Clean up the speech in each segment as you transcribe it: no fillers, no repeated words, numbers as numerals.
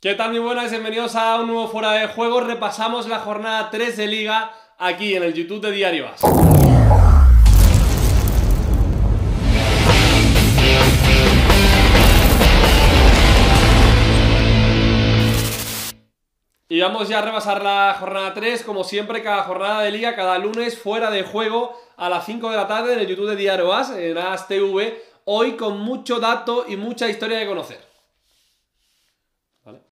¿Qué tal, muy buenas? Bienvenidos a un nuevo Fuera de Juegos. Repasamos la jornada 3 de Liga aquí en el YouTube de Diario As. Y vamos ya a repasar la jornada 3, como siempre, cada jornada de Liga, cada lunes, Fuera de Juego, a las 5 de la tarde en el YouTube de Diario As, en As TV, hoy con mucho dato y mucha historia que conocer. ¿Vale?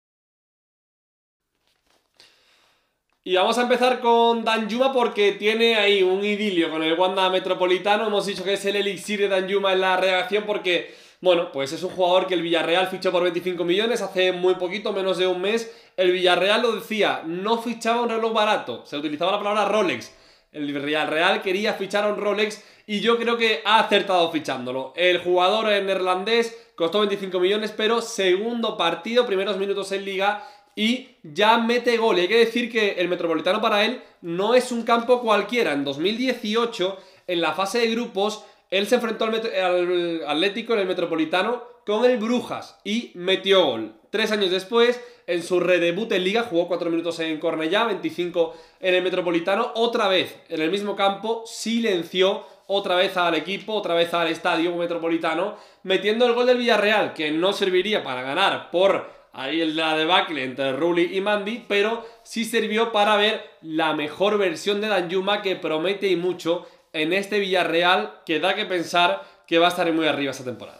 Y vamos a empezar con Danjuma porque tiene ahí un idilio con el Wanda Metropolitano. Hemos dicho que es el elixir de Danjuma en la redacción porque, bueno, pues es un jugador que el Villarreal fichó por 25 millones hace muy poquito, menos de un mes. El Villarreal lo decía, no fichaba un reloj barato, se utilizaba la palabra Rolex. El Villarreal quería fichar a un Rolex y yo creo que ha acertado fichándolo. El jugador neerlandés costó 25 millones, pero segundo partido, primeros minutos en Liga y ya mete gol. Y hay que decir que el Metropolitano para él no es un campo cualquiera. En 2018, en la fase de grupos, él se enfrentó al Atlético en el Metropolitano con el Brujas y metió gol. 3 años después, en su redebut en Liga, jugó 4 minutos en Cornellá, 25 en el Metropolitano. Otra vez, en el mismo campo, silenció otra vez al equipo, otra vez al estadio Metropolitano, metiendo el gol del Villarreal, que no serviría para ganar por ahí la debacle entre Rulli y Mandy, pero sí sirvió para ver la mejor versión de Danjuma, que promete y mucho en este Villarreal, que da que pensar que va a estar muy arriba esta temporada.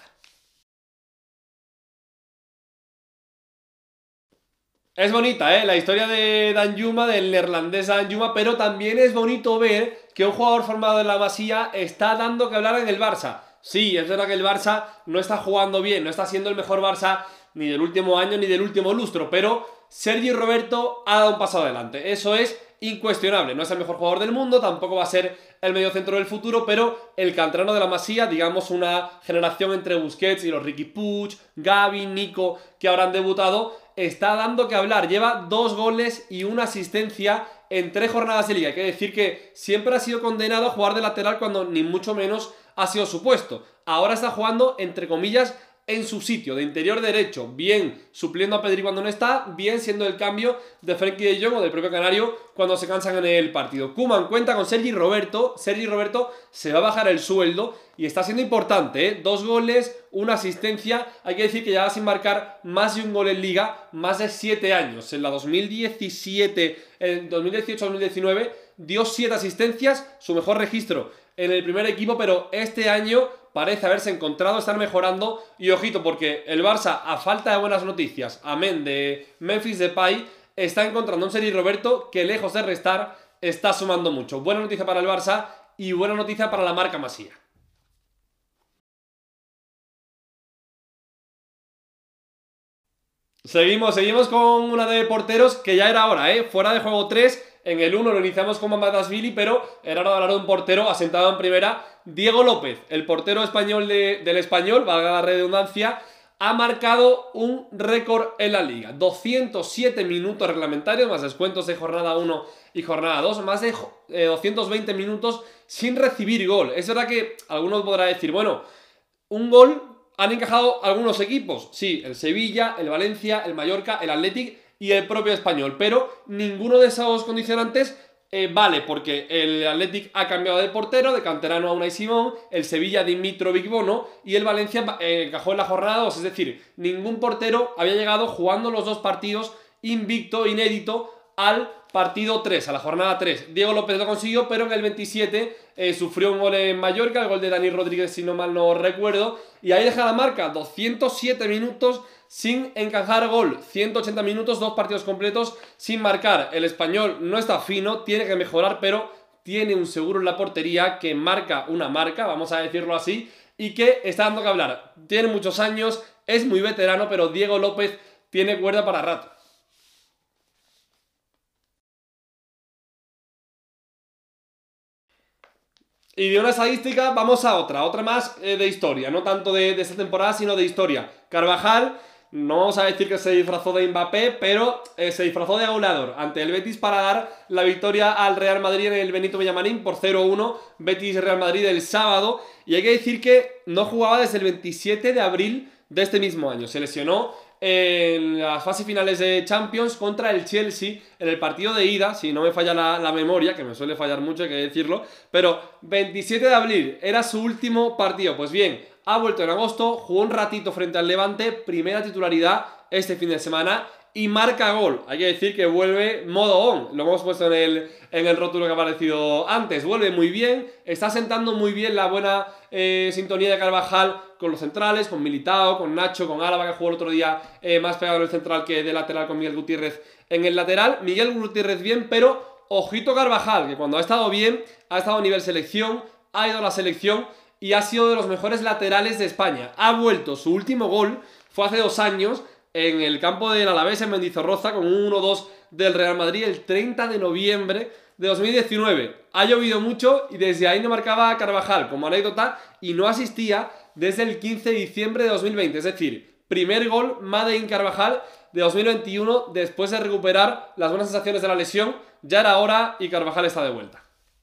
Es bonita, la historia de Danjuma, del neerlandés Danjuma, pero también es bonito ver que un jugador formado en la Masía está dando que hablar en el Barça. Sí, es verdad que el Barça no está jugando bien, no está siendo el mejor Barça ni del último año ni del último lustro, pero Sergi Roberto ha dado un paso adelante. Eso es incuestionable. No es el mejor jugador del mundo, tampoco va a ser el mediocentro del futuro, pero el canterano de la Masía, digamos una generación entre Busquets y los Riqui Puig, Gavi, Nico, que ahora han debutado, está dando que hablar. Lleva 2 goles y 1 asistencia en 3 jornadas de Liga. Hay que decir que siempre ha sido condenado a jugar de lateral cuando ni mucho menos ha sido su puesto. Ahora está jugando, entre comillas, en su sitio, de interior derecho, bien supliendo a Pedri cuando no está, bien siendo el cambio de Frenkie de Jong o del propio Canario cuando se cansan en el partido. Koeman cuenta con Sergi Roberto se va a bajar el sueldo y está siendo importante, 2 goles, 1 asistencia. Hay que decir que ya va sin marcar más de un gol en Liga, más de 7 años. En la 2017, en 2018-2019 dio 7 asistencias, su mejor registro en el primer equipo, pero este año parece haberse encontrado, estar mejorando. Y ojito, porque el Barça, a falta de buenas noticias, amén de Memphis Depay, está encontrando un Sergi Roberto que, lejos de restar, está sumando mucho. Buena noticia para el Barça y buena noticia para la marca Masía. Seguimos con una de porteros que ya era hora, fuera de juego 3. En el 1 lo iniciamos con Mamardashvili, pero era hora de hablar de un portero asentado en primera. Diego López, el portero español del Español, valga la redundancia, ha marcado un récord en la Liga. 207 minutos reglamentarios, más descuentos de jornada 1 y jornada 2, más de 220 minutos sin recibir gol. Es verdad que algunos podrán decir, bueno, un gol han encajado algunos equipos. Sí, el Sevilla, el Valencia, el Mallorca, el Athletic y el propio Español, pero ninguno de esos condicionantes vale, porque el Athletic ha cambiado de portero, de canterano a Unai Simón, el Sevilla Dimitrovic Bono y el Valencia encajó en la jornada 2, es decir, ningún portero había llegado jugando los 2 partidos invicto, inédito, al partido 3, a la jornada 3. Diego López lo consiguió, pero en el 27 sufrió un gol en Mallorca, el gol de Dani Rodríguez, si no mal no recuerdo, y ahí deja la marca, 207 minutos sin encajar gol, 180 minutos, 2 partidos completos sin marcar. El Español no está fino, tiene que mejorar, pero tiene un seguro en la portería que marca una marca, vamos a decirlo así, y que está dando que hablar. Tiene muchos años, es muy veterano, pero Diego López tiene cuerda para rato. Y de una estadística vamos a otra más de historia, no tanto de esta temporada, sino de historia. Carvajal, no vamos a decir que se disfrazó de Mbappé, pero se disfrazó de goleador ante el Betis para dar la victoria al Real Madrid en el Benito Villamarín por 0-1, Betis-Real Madrid el sábado. Y hay que decir que no jugaba desde el 27 de abril de este mismo año. Se lesionó en las fases finales de Champions contra el Chelsea en el partido de ida, si no me falla la memoria, que me suele fallar mucho, hay que decirlo, pero 27 de abril era su último partido. Pues bien, ha vuelto en agosto, jugó un ratito frente al Levante, primera titularidad este fin de semana y marca gol. Hay que decir que vuelve modo on, lo hemos puesto en el rótulo que ha aparecido antes. Vuelve muy bien, está sentando muy bien la buena sintonía de Carvajal con los centrales, con Militao, con Nacho, con Álava, que jugó el otro día más pegado en el central que de lateral con Miguel Gutiérrez en el lateral. Miguel Gutiérrez bien, pero ojito Carvajal, que cuando ha estado bien, ha estado a nivel selección, ha ido a la selección y ha sido de los mejores laterales de España. Ha vuelto, su último gol fue hace 2 años en el campo del Alavés en Mendizorroza con un 1-2 del Real Madrid el 30 de noviembre de 2019. Ha llovido mucho y desde ahí no marcaba Carvajal como anécdota y no asistía desde el 15 de diciembre de 2020. Es decir, primer gol Made in Carvajal de 2021 después de recuperar las buenas sensaciones de la lesión. Ya era hora y Carvajal está de vuelta.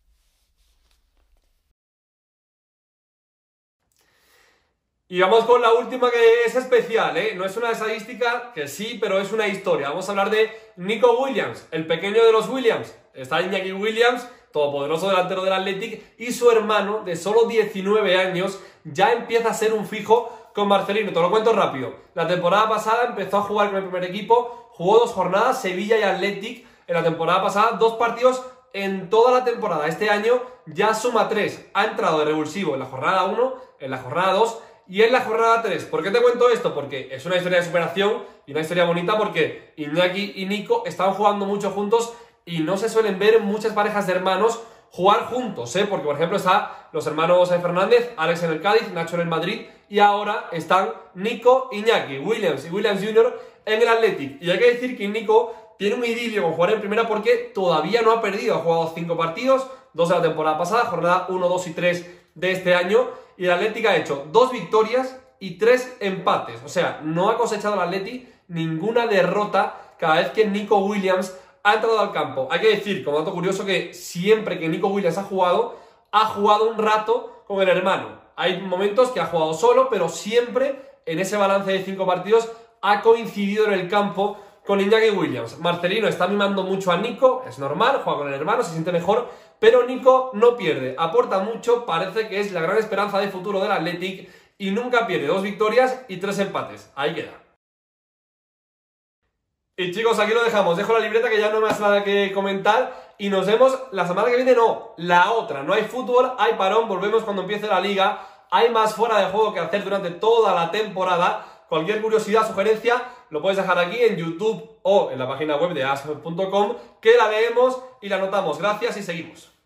Y vamos con la última, que es especial, ¿eh? No es una estadística, que sí, pero es una historia. Vamos a hablar de Nico Williams, el pequeño de los Williams. Está Iñaki Williams, todopoderoso delantero del Athletic, y su hermano, de solo 19 años, ya empieza a ser un fijo con Marcelino. Te lo cuento rápido. La temporada pasada empezó a jugar con el primer equipo, jugó 2 jornadas, Sevilla y Athletic. En la temporada pasada, 2 partidos en toda la temporada. Este año ya suma 3. Ha entrado de revulsivo en la jornada 1, en la jornada 2 y en la jornada 3. ¿Por qué te cuento esto? Porque es una historia de superación y una historia bonita, porque Iñaki y Nico están jugando mucho juntos y no se suelen ver muchas parejas de hermanos jugar juntos, ¿eh? Porque, por ejemplo, están los hermanos Fernández, Alex en el Cádiz, Nacho en el Madrid, y ahora están Nico, Iñaki, Williams y Williams Jr. en el Athletic. Y hay que decir que Nico tiene un idilio con jugar en primera porque todavía no ha perdido. Ha jugado 5 partidos, 2 de la temporada pasada, jornada 1, 2 y 3 de este año, y el Athletic ha hecho 2 victorias y 3 empates. O sea, no ha cosechado el Athletic ninguna derrota cada vez que Nico Williams ha entrado al campo. Hay que decir, como dato curioso, que siempre que Nico Williams ha jugado un rato con el hermano. Hay momentos que ha jugado solo, pero siempre en ese balance de 5 partidos ha coincidido en el campo con Iñaki Williams. Marcelino está mimando mucho a Nico, es normal, juega con el hermano, se siente mejor, pero Nico no pierde, aporta mucho, parece que es la gran esperanza de futuro del Athletic y nunca pierde. 2 victorias y 3 empates. Ahí queda. Y chicos, aquí lo dejamos. Dejo la libreta, que ya no me hace nada que comentar. Y nos vemos la semana que viene, no, la otra. No hay fútbol, hay parón, volvemos cuando empiece la liga. Hay más fuera de juego que hacer durante toda la temporada. Cualquier curiosidad, sugerencia, lo puedes dejar aquí en YouTube o en la página web de as.com, que la leemos y la anotamos. Gracias y seguimos.